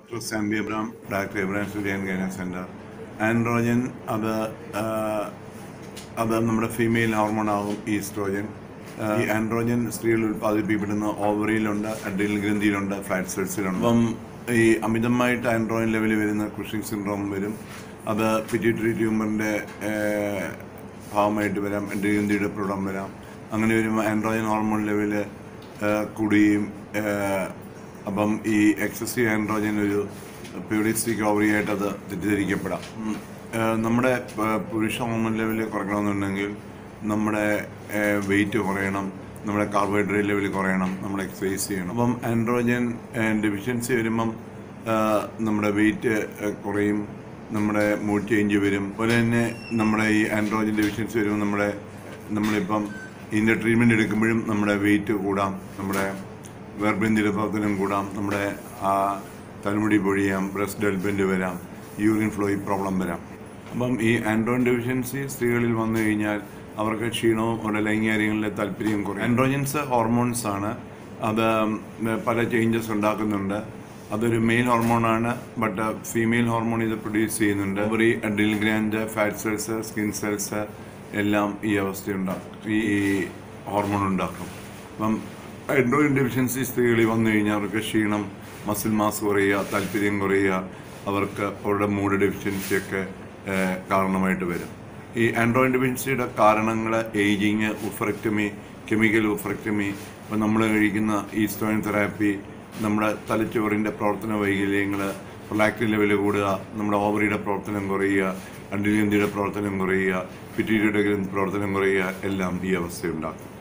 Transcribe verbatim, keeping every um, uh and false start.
Doctor Sambi Abraham, Doctor Abraham Sulian Gynec Center. Androgen അത് അത് നമ്മുടെ ഫീമെയിൽ ഹോർമോണാകും ഈസ്ട്രോജൻ. ഈ ആൻഡ്രോജൻ സ്ത്രീകൾ ഉൽപ്പാദിപ്പിക്കപ്പെടുന്ന ഓവറിയിലുണ്ട്, അഡ്രീനൽ ഗ്രന്ഥിയിലുണ്ട്, ഫാറ്റ് സെൽസിലുണ്ട്. അപ്പം ഈ അമിതമായിട്ട് ആൻഡ്രോജൻ ലെവലിൽ വരുന്ന കുഷിംഗ് സിൻഡ്രോം വരും. അത് പിറ്റ്യൂട്ടറി ട്യൂമറിൻ്റെ ഭാഗമായിട്ട് വരാം, അഡ്രീനൽ ഗ്രന്ഥിയുടെ പ്രോബ്ലം വരാം. അങ്ങനെ വരുമ്പോൾ ആൻഡ്രോജൻ ഹോർമോൺ ലെവല് കൂടുകയും അപ്പം ഈ എക്സസീവ് ആൻഡ്രോജൻ ഒരു പ്യൂറിസ്റ്റിക് ഓവറിയായിട്ട് അത് തെറ്റിദ്ധരിക്കപ്പെടാം. നമ്മുടെ പുരുഷ ഹോർമോൺ ലെവൽ കുറയ്ക്കണമെന്നുണ്ടെങ്കിൽ നമ്മുടെ വെയിറ്റ് കുറയണം, നമ്മുടെ കാർബോഹൈഡ്രേറ്റ് ലെവൽ കുറയണം, നമ്മൾ എക്സസൈസ് ചെയ്യണം. അപ്പം ആൻഡ്രോജൻ ഡെഫിഷ്യൻസി വരുമ്പം നമ്മുടെ വെയിറ്റ് കുറയും, നമ്മുടെ മൂഡ് ചേഞ്ച് വരും. അതുപോലെ തന്നെ നമ്മുടെ ഈ ആൻഡ്രോജൻ ഡെഫിഷ്യൻസി വരുമ്പോൾ നമ്മുടെ നമ്മളിപ്പം ഇതിൻ്റെ ട്രീറ്റ്മെൻറ്റ് എടുക്കുമ്പോഴും നമ്മുടെ വെയിറ്റ് കൂടാം, നമ്മുടെ ഗർഭേന്ദ്രിയ പ്രവർത്തനം കൂടാം, നമ്മുടെ തലമുടി പൊഴിയാം, ബ്രസ്റ്റ് ഡെവലപ്മെൻറ്റ് വരാം, യൂറിൻ ഫ്ലോയിൽ പ്രോബ്ലം വരാം. അപ്പം ഈ ആൻഡ്രോജൻ ഡെഫിഷ്യൻസി സ്ത്രീകളിൽ വന്നു കഴിഞ്ഞാൽ അവർക്ക് ക്ഷീണവും അവരുടെ ലൈംഗികങ്ങളിലെ താല്പര്യം കുറയും. ആൻഡ്രോജൻസ് ഹോർമോൺസ് ആണ്, അത് പല ചേഞ്ചസ് ഉണ്ടാക്കുന്നുണ്ട്. അതൊരു മെയിൽ ഹോർമോണാണ്, ബട്ട് ഫീമെയിൽ ഹോർമോൺ ഇത് പ്രൊഡ്യൂസ് ചെയ്യുന്നുണ്ട്. Ovary, adrenal gland, fat cells, skin cells എല്ലാം ഈ അവസ്ഥയുണ്ടാക്കും, ഈ ഹോർമോൺ ഉണ്ടാക്കും. അപ്പം ആൻഡ്രോജൻ ഡെഫിഷ്യൻസി സ്ത്രീകളിൽ വന്നു കഴിഞ്ഞാൽ അവർക്ക് ക്ഷീണം, മസിൽ മാസ് കുറയുക, താല്പര്യം കുറയുക, അവർക്ക് അവരുടെ മൂഡ് ഡെഫിഷ്യൻസിയൊക്കെ കാരണമായിട്ട് വരും. ഈ ആൻഡ്രോജൻ ഡെഫിഷ്യൻസിയുടെ കാരണങ്ങൾ ഏജിങ്, ഉഫറക്ടമി, കെമിക്കൽ ഉഫറക്ടമി, ഇപ്പം നമ്മൾ കഴിക്കുന്ന ഈസ്ട്രോജൻ തെറാപ്പി, നമ്മുടെ തലച്ചോറിൻ്റെ പ്രവർത്തന വൈകല്യങ്ങൾ, പ്രൊലാക്റ്റിൻ ലെവൽ കൂടുക, നമ്മുടെ ഓവറിയുടെ പ്രവർത്തനം കുറയുക, അഡ്രീനൽ ഗ്രന്ഥിയുടെ പ്രവർത്തനം കുറയുക, പിറ്റ്യൂട്ടറി ഗ്രന്ഥി പ്രവർത്തനം കുറയുക, എല്ലാം ഈ അവസ്ഥയുണ്ടാക്കും.